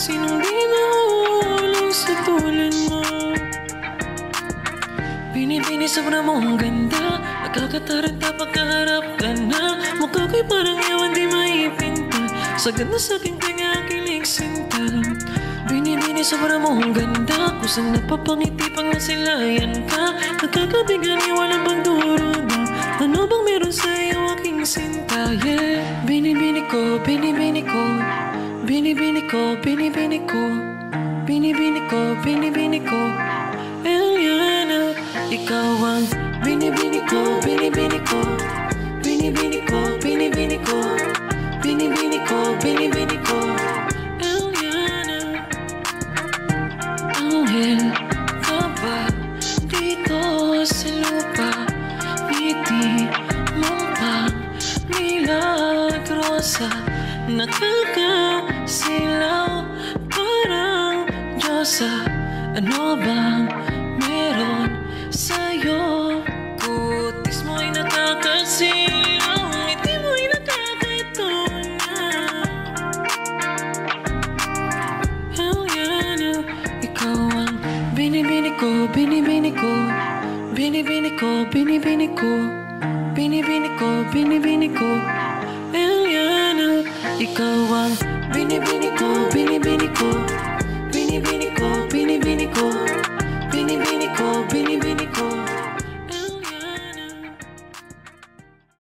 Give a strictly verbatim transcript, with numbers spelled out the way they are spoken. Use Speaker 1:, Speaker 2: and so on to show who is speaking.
Speaker 1: Sinong di mahulog sa tulad mo? Binibini sobra mong ganda, nakakataranta pagkaharap ka na. Mukha ko'y parang ewan di maipinta, sagad na sa'king tenga kilig sinta. Binibini sobra mong ganda, kusang napapangiti pang nasilayan ka. Nagkakabigan walang pagduruda, ano bang meron sa'yo aking sinta? Yeah. Binibini ko, binibini ko, binibini ko, binibini ko, binibini ko, binibini ko, Eliana. Ikaw ang binibini ko, binibini ko, binibini ko, binibini ko, binibini ko, binibini ko, Eliana. Anghel ka ba dito sa lupa? Ngiti mong pang milagrosa, nakakasilaw parang Diyosa. Ano bang meron sa'yo? Kutis mo'y nakakasilaw, ngiti mo'y nakakatunaw. Eliana, ikaw ang binibini ko, binibini ko, binibini ko, binibini ko, binibini ko, binibini ko, Eliana. Ikaw ang binibini ko, binibini ko,